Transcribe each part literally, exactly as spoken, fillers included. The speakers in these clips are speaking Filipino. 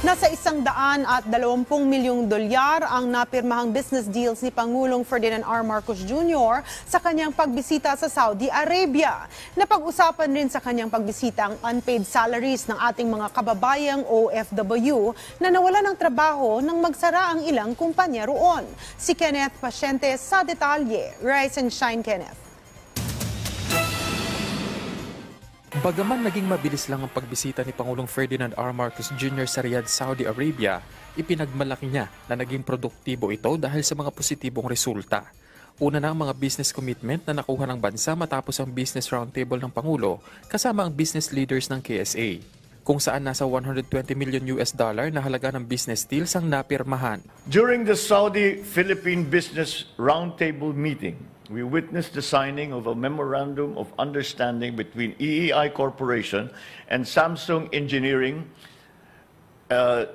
Nasa isang daan at dalawampung milyong dolyar ang napirmahang business deals ni Pangulong Ferdinand R. Marcos Junior sa kanyang pagbisita sa Saudi Arabia. Napag-usapan rin sa kanyang pagbisita ang unpaid salaries ng ating mga kababayang O F W na nawala ng trabaho nang magsara ang ilang kumpanya roon. Si Kenneth Pasyente sa detalye. Rise and shine, Kenneth. Bagaman naging mabilis lang ang pagbisita ni Pangulong Ferdinand R. Marcos Junior sa Riyadh, Saudi Arabia, ipinagmalaki niya na naging produktibo ito dahil sa mga positibong resulta. Una na ang mga business commitment na nakuha ng bansa matapos ang business roundtable ng Pangulo kasama ang business leaders ng K S A, kung saan nasa one hundred twenty million U S dollar na halaga ng business deals ang napirmahan. During the Saudi-Philippine Business Roundtable meeting, we witnessed the signing of a Memorandum of Understanding between E E I Corporation and Samsung Engineering uh,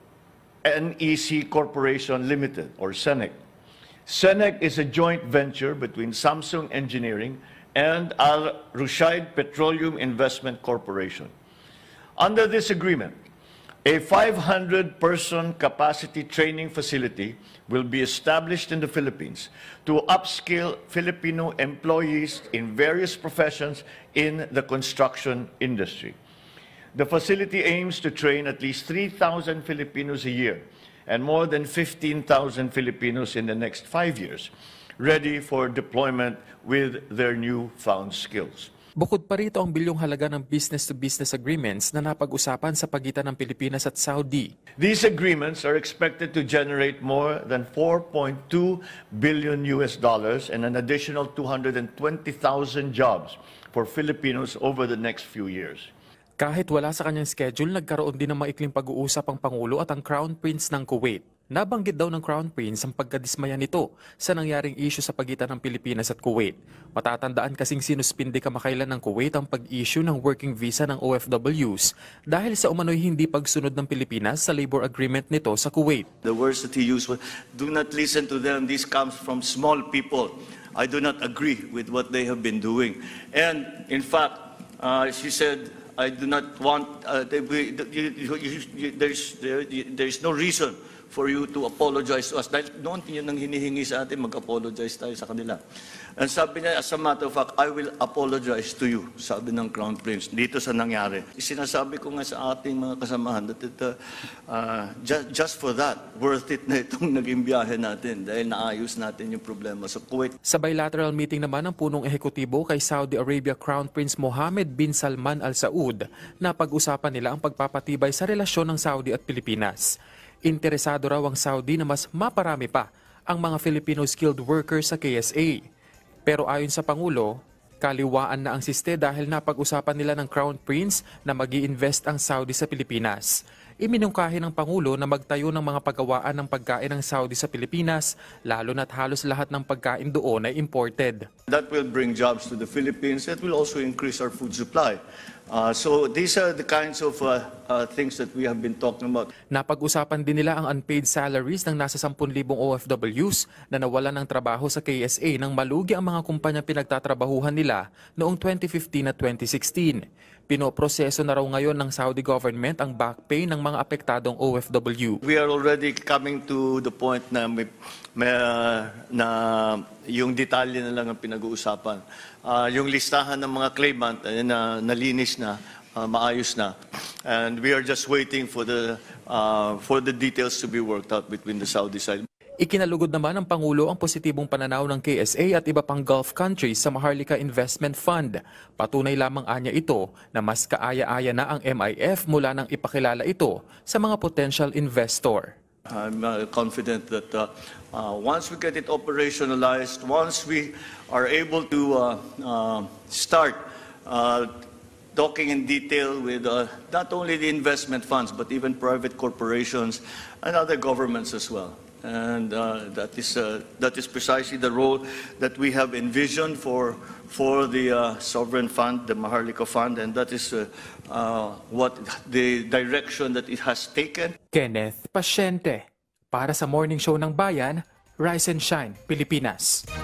N E C Corporation Limited, or S E N E C. S E N E C is a joint venture between Samsung Engineering and Al Rushaid Petroleum Investment Corporation. Under this agreement, a five hundred person capacity training facility will be established in the Philippines to upskill Filipino employees in various professions in the construction industry. The facility aims to train at least three thousand Filipinos a year and more than fifteen thousand Filipinos in the next five years, ready for deployment with their newfound skills. Bukod pa rito ang bilyong halaga ng business-to-business agreements na napag-usapan sa pagitan ng Pilipinas at Saudi. These agreements are expected to generate more than four point two billion U S dollars and an additional two hundred twenty thousand jobs for Filipinos over the next few years. Kahit wala sa kanyang schedule, nagkaroon din ng maikling pag-uusap ang Pangulo at ang Crown Prince ng Kuwait. Nabanggit daw ng Crown Prince ang pagkadismaya nito sa nangyaring issue sa pagitan ng Pilipinas at Kuwait. Matatandaan kasing sinuspindi kamakailan ng Kuwait ang pag-issue ng working visa ng O F Ws dahil sa umano'y hindi pagsunod ng Pilipinas sa labor agreement nito sa Kuwait. The words that he used were, "Do not listen to them, this comes from small people. I do not agree with what they have been doing." And in fact, uh, she said, I do not want, uh, they, you, you, you, there's, there, there's no reason for you to apologize to us. Dahil noon yun ang hinihingi sa atin, mag-apologize tayo sa kanila. And sabi niya, as a matter of fact, I will apologize to you, sabi ng Crown Prince, dito sa nangyari. Sinasabi ko nga sa ating mga kasamahan that it, uh, uh, just, just for that, worth it na itong naging biyahe natin dahil naayos natin yung problema sa Kuwait. Sa bilateral meeting naman ng punong ehekutibo kay Saudi Arabia Crown Prince Mohammed bin Salman Al Saud, napag-usapan nila ang pagpapatibay sa relasyon ng Saudi at Pilipinas. Interesado raw ang Saudi na mas maparami pa ang mga Filipino skilled workers sa K S A. Pero ayon sa Pangulo, kaliwaan na ang siste dahil napag-usapan nila ng Crown Prince na mag-i-invest ang Saudi sa Pilipinas. Iminungkahi ng Pangulo na magtayo ng mga pagawaan ng pagkain ng Saudi sa Pilipinas, lalo na't halos lahat ng pagkain doon ay imported. That will bring jobs to the Philippines. That will also increase our food supply. Uh, so these are the kinds of uh, uh, things that we have been talking about. Napag-usapan din nila ang unpaid salaries ng nasa ten thousand O F Ws na nawalan ng trabaho sa K S A nang malugi ang mga kumpanya pinagtatrabahuhan nila noong twenty fifteen at twenty sixteen. Pinoproseso na raw ngayon ng Saudi government ang back pay ng mga apektadong O F W. We are already coming to the point na may, may, uh, na yung detalye na lang ang pinag-uusapan. Uh, yung listahan ng mga claimant uh, na nalinis na, uh, maayos na. And we are just waiting for the uh, for the details to be worked out between the Saudi side. Ikinalugod naman ng Pangulo ang positibong pananaw ng K S A at iba pang Gulf countries sa Maharlika Investment Fund. Patunay lamang anya ito na mas kaaya-aya na ang M I F mula nang ipakilala ito sa mga potential investor. I'm uh, confident that uh, uh, once we get it operationalized, once we are able to uh, uh, start uh, talking in detail with uh, not only the investment funds, but even private corporations and other governments as well. And uh, that is uh, that is precisely the role that we have envisioned for for the uh, sovereign fund, the Maharlika Fund, and that is uh, uh, what the direction that it has taken. Kenneth Pasyente, para sa Morning Show ng Bayan, Rise and Shine, Pilipinas.